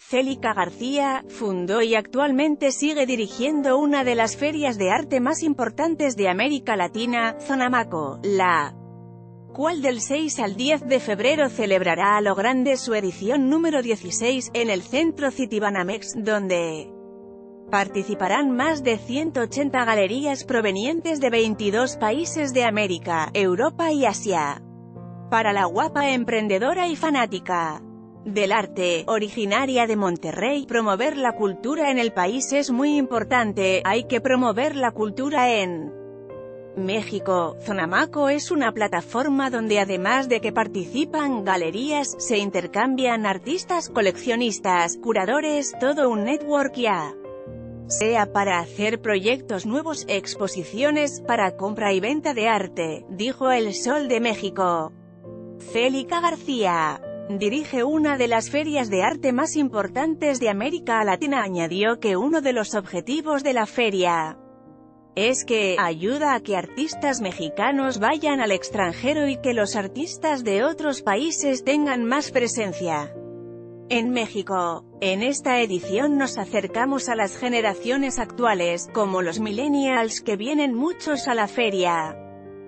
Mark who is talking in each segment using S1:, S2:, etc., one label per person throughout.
S1: Célica García, fundó y actualmente sigue dirigiendo una de las ferias de arte más importantes de América Latina, Zonamaco, la cual del 6 al 10 de febrero celebrará a lo grande su edición número 16, en el Centro Citibanamex, donde participarán más de 180 galerías provenientes de 22 países de América, Europa y Asia. Para la guapa emprendedora y fanática del arte, originaria de Monterrey, promover la cultura en el país es muy importante. Hay que promover la cultura en México. Zonamaco es una plataforma donde además de que participan galerías, se intercambian artistas, coleccionistas, curadores, todo un network ya sea para hacer proyectos nuevos, exposiciones, para compra y venta de arte, dijo El Sol de México. Célica García dirige una de las ferias de arte más importantes de América Latina. Añadió que uno de los objetivos de la feria es que ayuda a que artistas mexicanos vayan al extranjero y que los artistas de otros países tengan más presencia en México. En esta edición nos acercamos a las generaciones actuales, como los millennials, que vienen muchos a la feria,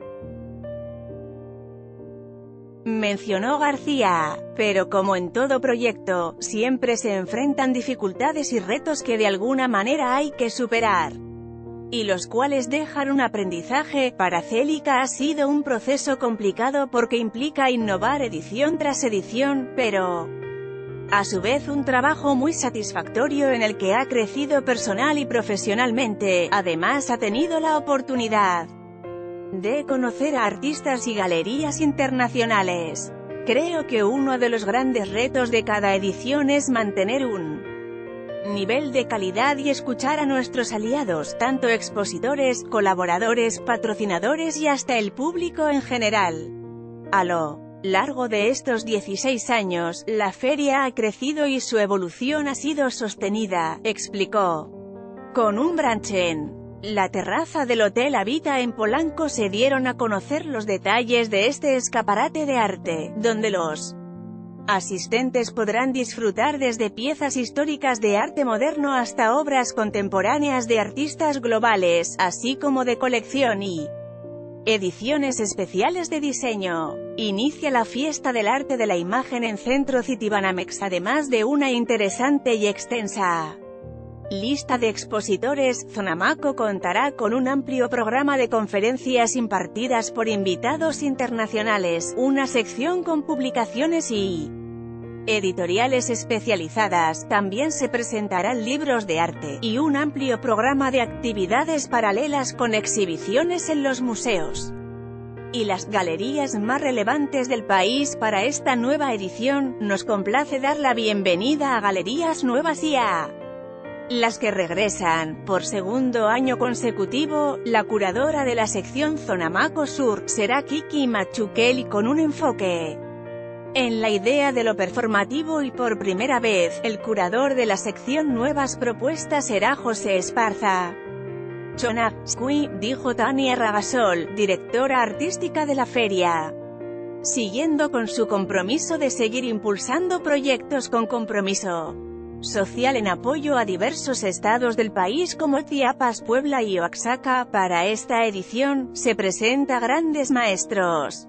S1: mencionó García. Pero como en todo proyecto, siempre se enfrentan dificultades y retos que de alguna manera hay que superar, y los cuales dejan un aprendizaje. Para Célica ha sido un proceso complicado porque implica innovar edición tras edición, pero a su vez un trabajo muy satisfactorio en el que ha crecido personal y profesionalmente. Además ha tenido la oportunidad de conocer a artistas y galerías internacionales. Creo que uno de los grandes retos de cada edición es mantener un nivel de calidad y escuchar a nuestros aliados, tanto expositores, colaboradores, patrocinadores y hasta el público en general. A lo largo de estos 16 años, la feria ha crecido y su evolución ha sido sostenida, explicó. Con un brunch en la terraza del Hotel Habita en Polanco se dieron a conocer los detalles de este escaparate de arte, donde los asistentes podrán disfrutar desde piezas históricas de arte moderno hasta obras contemporáneas de artistas globales, así como de colección y ediciones especiales de diseño. Inicia la Fiesta del Arte de la Imagen en Centro Citibanamex, además de una interesante y extensa lista de expositores. Zonamaco contará con un amplio programa de conferencias impartidas por invitados internacionales, una sección con publicaciones y editoriales especializadas. También se presentarán libros de arte, y un amplio programa de actividades paralelas con exhibiciones en los museos y las galerías más relevantes del país. Para esta nueva edición, nos complace dar la bienvenida a galerías nuevas y a las que regresan. Por segundo año consecutivo, la curadora de la sección Zonamaco Sur será Kiki Machuquel, y con un enfoque en la idea de lo performativo, y por primera vez, el curador de la sección Nuevas Propuestas será José Esparza. Chonapsqui, dijo Tania Ragasol, directora artística de la feria, siguiendo con su compromiso de seguir impulsando proyectos con compromiso social en apoyo a diversos estados del país como Chiapas, Puebla y Oaxaca. Para esta edición, se presenta grandes maestros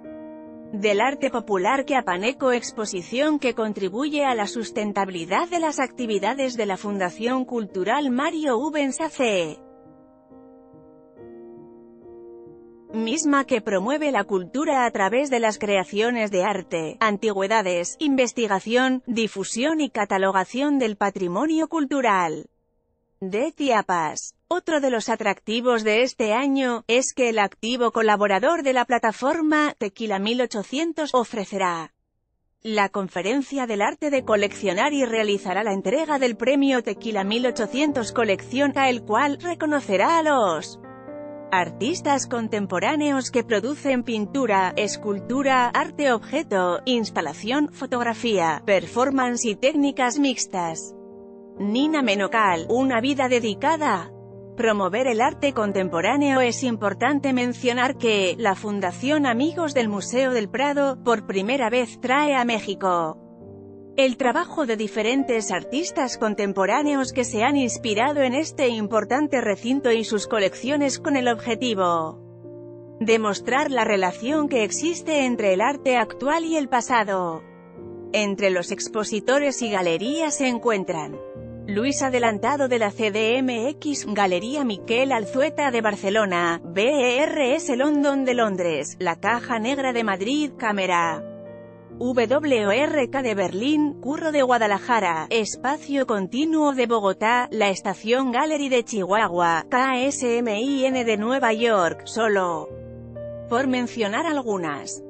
S1: del arte popular que Apaneco, exposición que contribuye a la sustentabilidad de las actividades de la Fundación Cultural Mario Rubens AC, misma que promueve la cultura a través de las creaciones de arte, antigüedades, investigación, difusión y catalogación del patrimonio cultural de Chiapas. Otro de los atractivos de este año es que el activo colaborador de la plataforma, Tequila 1800, ofrecerá la conferencia del arte de coleccionar y realizará la entrega del premio Tequila 1800 Colecciona, el cual reconocerá a los artistas contemporáneos que producen pintura, escultura, arte objeto, instalación, fotografía, performance y técnicas mixtas. Nina Menocal, una vida dedicada promover el arte contemporáneo. Es importante mencionar que la Fundación Amigos del Museo del Prado, por primera vez trae a México El trabajo de diferentes artistas contemporáneos que se han inspirado en este importante recinto y sus colecciones con el objetivo de mostrar la relación que existe entre el arte actual y el pasado. Entre los expositores y galerías se encuentran Luis Adelantado de la CDMX, Galería Miquel Alzueta de Barcelona, BERS London de Londres, La Caja Negra de Madrid, Cámara WORK de Berlín, Curro de Guadalajara, Espacio Continuo de Bogotá, La Estación Gallery de Chihuahua, KSMIN de Nueva York, solo por mencionar algunas.